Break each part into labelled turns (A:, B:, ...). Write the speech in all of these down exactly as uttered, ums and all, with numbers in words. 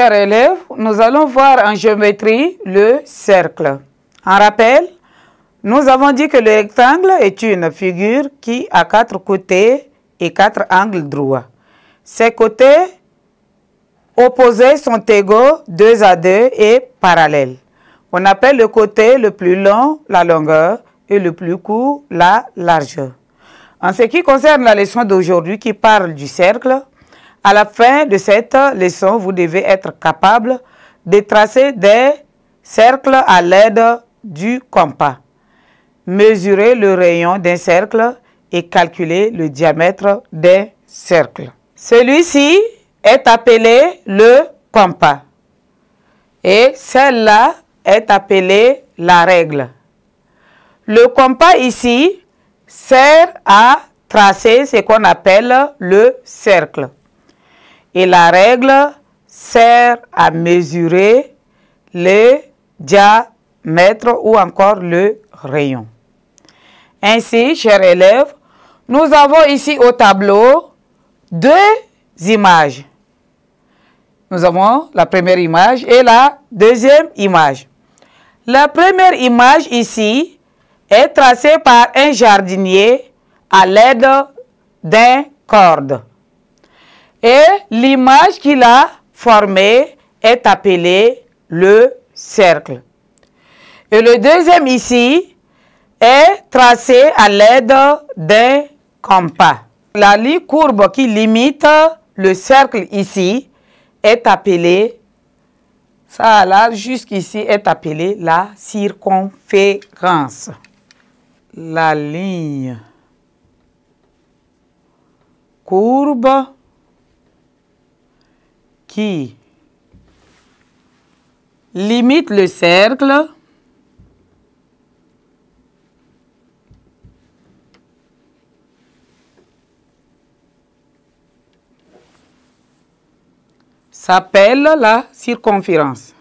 A: Chers élèves, nous allons voir en géométrie le cercle. En rappel, nous avons dit que le rectangle est une figure qui a quatre côtés et quatre angles droits. Ces côtés opposés sont égaux deux à deux et parallèles. On appelle le côté le plus long la longueur et le plus court la largeur. En ce qui concerne la leçon d'aujourd'hui qui parle du cercle, à la fin de cette leçon, vous devez être capable de tracer des cercles à l'aide du compas, mesurer le rayon d'un cercle et calculer le diamètre d'un cercle. Celui-ci est appelé le compas et celle-là est appelée la règle. Le compas ici sert à tracer ce qu'on appelle le cercle. Et la règle sert à mesurer le diamètre ou encore le rayon. Ainsi, chers élèves, nous avons ici au tableau deux images. Nous avons la première image et la deuxième image. La première image ici est tracée par un jardinier à l'aide d'un corde. Et l'image qu'il a formée est appelée le cercle. Et le deuxième ici est tracé à l'aide d'un compas. La ligne courbe qui limite le cercle ici est appelée, ça là jusqu'ici est appelée la circonférence. La ligne courbe qui limite le cercle s'appelle la circonférence.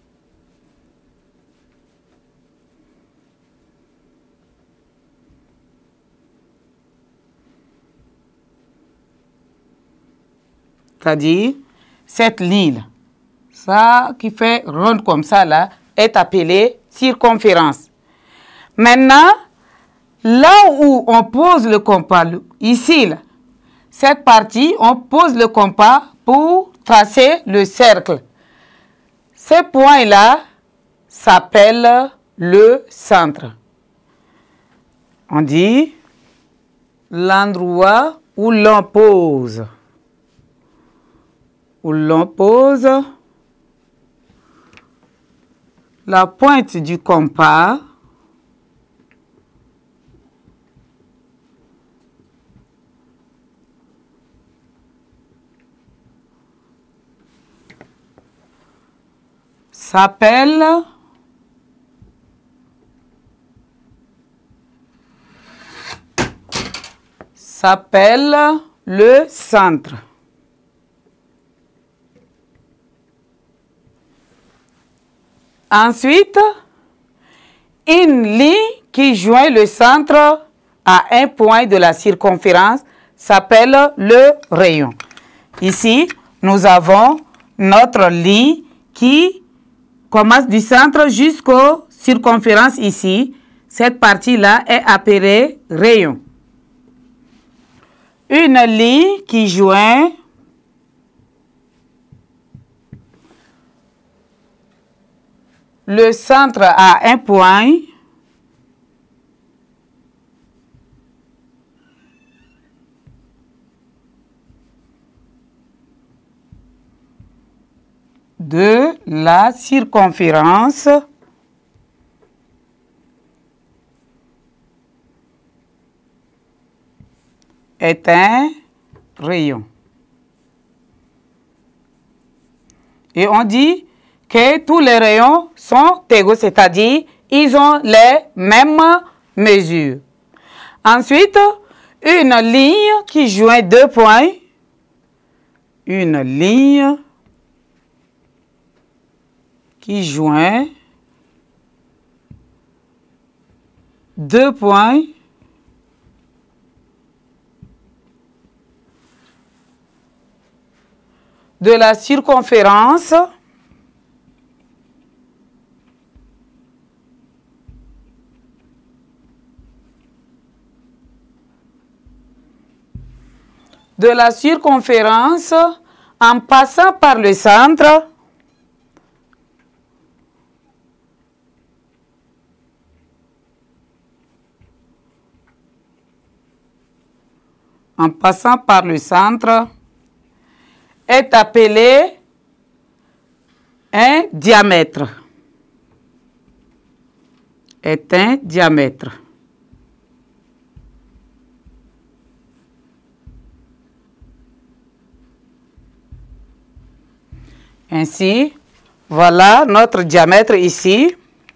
A: C'est-à-dire, cette ligne, ça qui fait ronde comme ça là, est appelée circonférence. Maintenant, là où on pose le compas, ici, là, cette partie, on pose le compas pour tracer le cercle. Ce point-là s'appelle le centre. On dit l'endroit où l'on pose. Où l'on pose la pointe du compas s'appelle s'appelle le centre. Ensuite, une ligne qui joint le centre à un point de la circonférence s'appelle le rayon. Ici, nous avons notre ligne qui commence du centre jusqu'aux circonférences ici. Cette partie-là est appelée rayon. Une ligne qui joint le centre à un point de la circonférence est un rayon. Et on dit que tous les rayons sont égaux, c'est-à-dire ils ont les mêmes mesures. Ensuite, une ligne qui joint deux points, une ligne qui joint deux points de la circonférence de la circonférence en passant par le centre en passant par le centre est appelé un diamètre. Est un diamètre. Ainsi, voilà notre diamètre ici.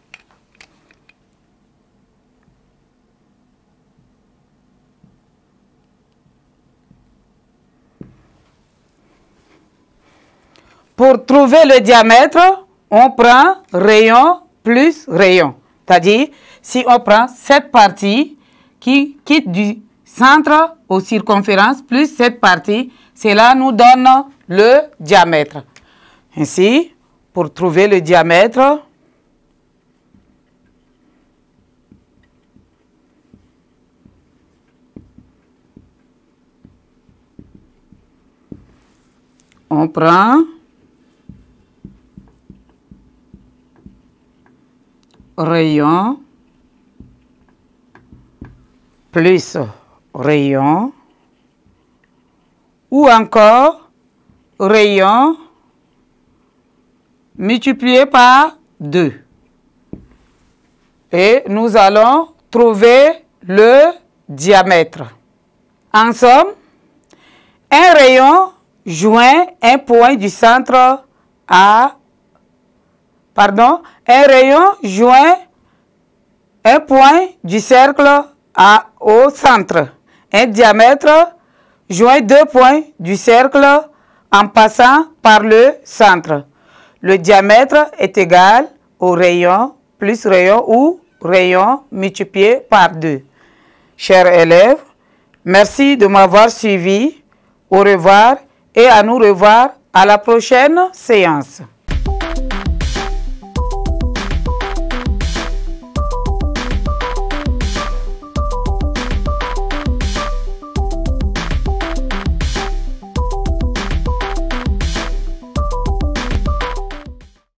A: Pour trouver le diamètre, on prend rayon plus rayon. C'est-à-dire, si on prend cette partie qui quitte du centre aux circonférences plus cette partie, cela nous donne le diamètre. Ainsi, pour trouver le diamètre, on prend rayon plus rayon ou encore rayon multiplié par deux. Et nous allons trouver le diamètre. En somme, un rayon joint un point du centre à Pardon, un rayon joint un point du cercle à, au centre. Un diamètre joint deux points du cercle en passant par le centre. Le diamètre est égal au rayon plus rayon ou rayon multiplié par deux. Chers élèves, merci de m'avoir suivi. Au revoir et à nous revoir à la prochaine séance.